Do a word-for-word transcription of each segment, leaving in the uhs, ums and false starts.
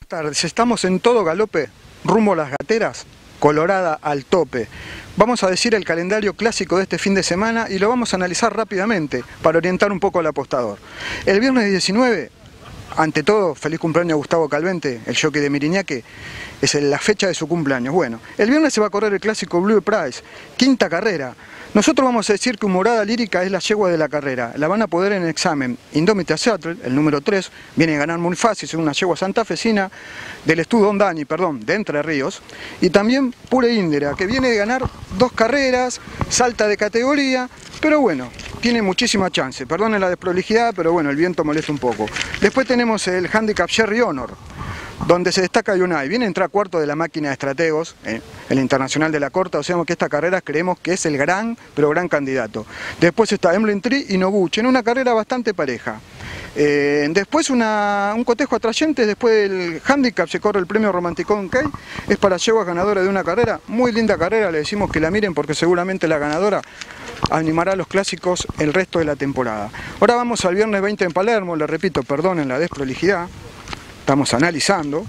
tardes, estamos en todo galope, rumbo a las gateras, Colorada al tope. Vamos a decir el calendario clásico de este fin de semana y lo vamos a analizar rápidamente para orientar un poco al apostador. El viernes diecinueve, ante todo, feliz cumpleaños a Gustavo Calvente, el jockey de Miriñaque, es la fecha de su cumpleaños. Bueno, el viernes se va a correr el clásico Blue Prize, quinta carrera. Nosotros vamos a decir que Humorada Lírica es la yegua de la carrera. La van a poder en el examen Indomita Seattle, el número tres, viene a ganar muy fácil, es una yegua santafesina del Estudo Ondani, perdón, de Entre Ríos. Y también Pure Indera, que viene de ganar dos carreras, salta de categoría, pero bueno, tiene muchísima chance. Perdonen la desprolijidad, pero bueno, el viento molesta un poco. Después tenemos el Handicap Sherry Honor, donde se destaca Yunai. Viene a entrar cuarto de la máquina de estrategos, eh, el Internacional de la Corta, o sea que esta carrera creemos que es el gran, pero gran candidato. Después está Emblem Tree y Noguchi, en una carrera bastante pareja. Eh, después una, un cotejo atrayente, después del handicap se corre el premio Romanticón Key, es para yeguas ganadora de una carrera, muy linda carrera, le decimos que la miren porque seguramente la ganadora animará a los clásicos el resto de la temporada. Ahora vamos al viernes veinte en Palermo, le repito, perdonen la desprolijidad. Estamos analizando.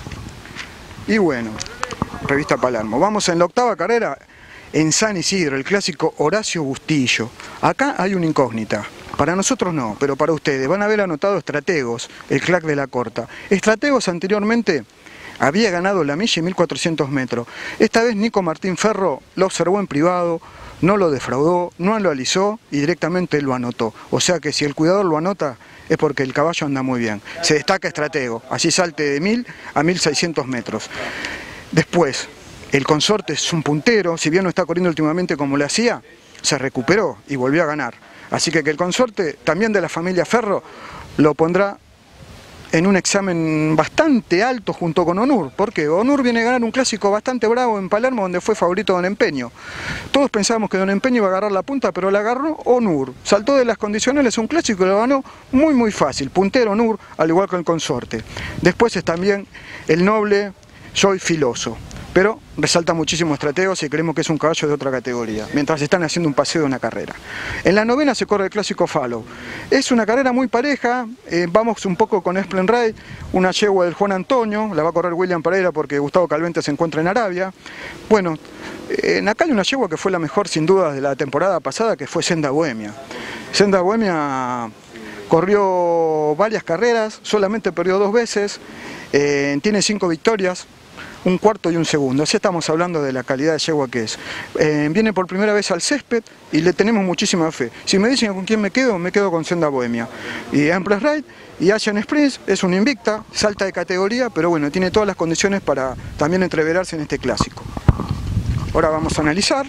Y bueno, revista Palermo. Vamos en la octava carrera en San Isidro, el clásico Horacio Bustillo. Acá hay una incógnita. Para nosotros no, pero para ustedes. Van a haber anotado Estrategos, el crack de la corta. Estrategos anteriormente había ganado la milla y mil cuatrocientos metros. Esta vez Nico Martín Ferro lo observó en privado, no lo defraudó, no lo alisó y directamente lo anotó. O sea que si el cuidador lo anota es porque el caballo anda muy bien. Se destaca Estratego, así salte de mil a mil seiscientos metros. Después, el Consorte es un puntero, si bien no está corriendo últimamente como le hacía, se recuperó y volvió a ganar. Así que, que el Consorte, también de la familia Ferro, lo pondrá en un examen bastante alto junto con Onur. ¿Por qué? Onur viene a ganar un clásico bastante bravo en Palermo, donde fue favorito Don Empeño. Todos pensábamos que Don Empeño iba a agarrar la punta, pero la agarró Onur. Saltó de las condicionales un clásico y lo ganó muy muy fácil. Puntero Onur, al igual que el Consorte. Después es también el noble Soy Filoso. Pero resalta muchísimo Estrategos y creemos que es un caballo de otra categoría, mientras están haciendo un paseo de una carrera. En la novena se corre el clásico Follow. Es una carrera muy pareja, eh, vamos un poco con Esplend Ray, una yegua del Juan Antonio, la va a correr William Pereira porque Gustavo Calvente se encuentra en Arabia. Bueno, eh, acá hay una yegua que fue la mejor sin duda de la temporada pasada, que fue Senda Bohemia. Senda Bohemia corrió varias carreras, solamente perdió dos veces, eh, tiene cinco victorias, un cuarto y un segundo, así estamos hablando de la calidad de yegua que es. Eh, viene por primera vez al césped y le tenemos muchísima fe. Si me dicen con quién me quedo, me quedo con Senda Bohemia. Y Empress Ride y Asian Springs es una invicta, salta de categoría, pero bueno, tiene todas las condiciones para también entreverarse en este clásico. Ahora vamos a analizar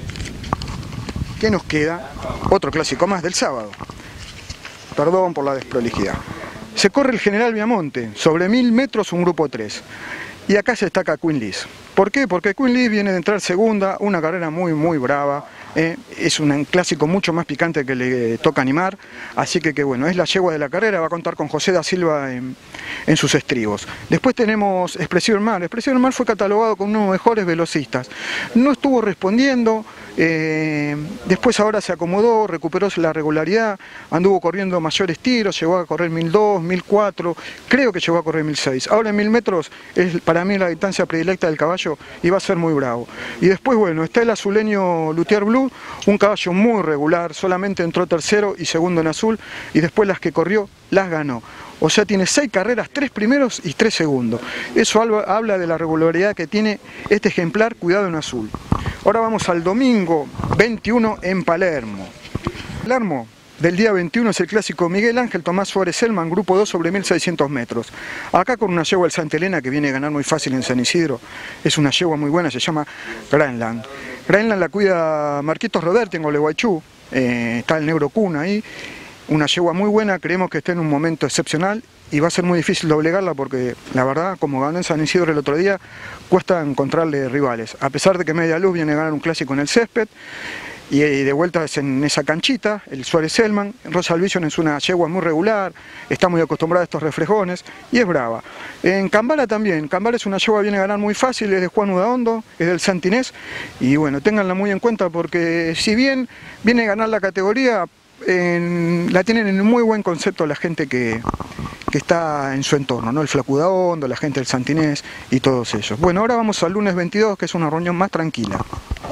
qué nos queda, otro clásico más del sábado. Perdón por la desprolijidad. Se corre el General Viamonte, sobre mil metros un grupo tres. Y acá se destaca Queen Liz. ¿Por qué? Porque Queen Liz viene de entrar segunda, una carrera muy muy brava, eh, es un clásico mucho más picante que le toca animar, así que, que bueno, es la yegua de la carrera, va a contar con José da Silva en, en sus estribos. Después tenemos Expresión Mar. Expresión Mar fue catalogado como uno de los mejores velocistas, no estuvo respondiendo, eh, después ahora se acomodó, recuperó la regularidad, anduvo corriendo mayores tiros, llegó a correr mil dos, mil cuatro, creo que llegó a correr mil seis. Ahora en mil metros es para mí la distancia predilecta del caballo y va a ser muy bravo. Y después, bueno, está el azuleño Luthier Blue, un caballo muy regular, solamente entró tercero y segundo en azul, y después las que corrió las ganó. O sea, tiene seis carreras, tres primeros y tres segundos. Eso habla de la regularidad que tiene este ejemplar, cuidado en azul. Ahora vamos al domingo veintiuno en Palermo. Palermo del día veintiuno es el clásico Miguel Ángel Tomás Suárez Selman, grupo dos sobre mil seiscientos metros. Acá con una yegua del Santa Elena que viene a ganar muy fácil en San Isidro. Es una yegua muy buena, se llama Greenland. Greenland la cuida Marquitos Roberti en Gualeguaychú, eh, está el Negro Cuna ahí. Una yegua muy buena, creemos que está en un momento excepcional y va a ser muy difícil doblegarla porque la verdad, como ganó en San Isidro el otro día, cuesta encontrarle rivales. A pesar de que Media Luz viene a ganar un clásico en el césped, y de vuelta es en esa canchita, el Suárez Selman. Rosal Vision es una yegua muy regular, está muy acostumbrada a estos reflejones y es brava. En Cambala también, Cambala es una yegua que viene a ganar muy fácil, es de Juan Udaondo, es del Santinés, y bueno, ténganla muy en cuenta porque si bien viene a ganar la categoría, en, la tienen en muy buen concepto la gente que, que está en su entorno, ¿no? El Flacudahondo, la gente del Santinés y todos ellos. Bueno, ahora vamos al lunes veintidós, que es una reunión más tranquila.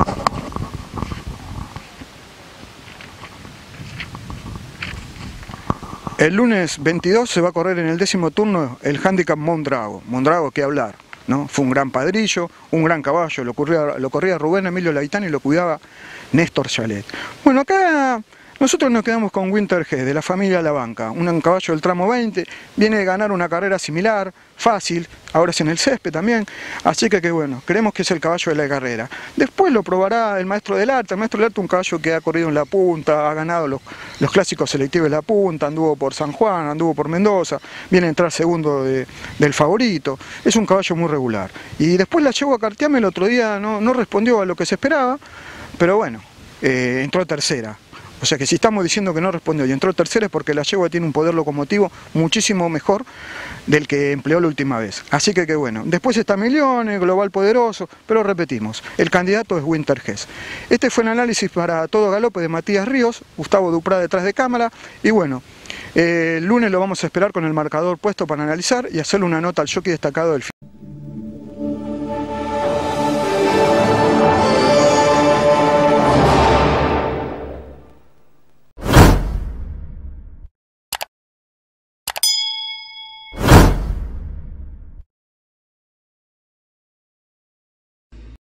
El lunes veintidós se va a correr en el décimo turno el Handicap Mondrago. Mondrago, qué hablar, ¿no? Fue un gran padrillo, un gran caballo, lo corría, lo corría Rubén Emilio Laitani y lo cuidaba Néstor Chalet. Bueno, acá nosotros nos quedamos con Winter G, de la familia La Banca, un caballo del tramo veinte, viene de ganar una carrera similar, fácil, ahora es en el césped también, así que, que bueno, creemos que es el caballo de la carrera. Después lo probará el Maestro del Arte, el Maestro del Arte un caballo que ha corrido en La Punta, ha ganado los, los clásicos selectivos de La Punta, anduvo por San Juan, anduvo por Mendoza, viene a entrar segundo de, del favorito, es un caballo muy regular. Y después la llevó a Cartiame el otro día, no, no respondió a lo que se esperaba, pero bueno, eh, entró a tercera. O sea que si estamos diciendo que no respondió y entró tercera es porque la yegua tiene un poder locomotivo muchísimo mejor del que empleó la última vez. Así que, que bueno, después está Millones, Global Poderoso, pero repetimos, el candidato es Winter G. Este fue el análisis para Todo Galope de Matías Ríos, Gustavo Duprá detrás de cámara, y bueno, eh, el lunes lo vamos a esperar con el marcador puesto para analizar y hacerle una nota al jockey destacado del fin.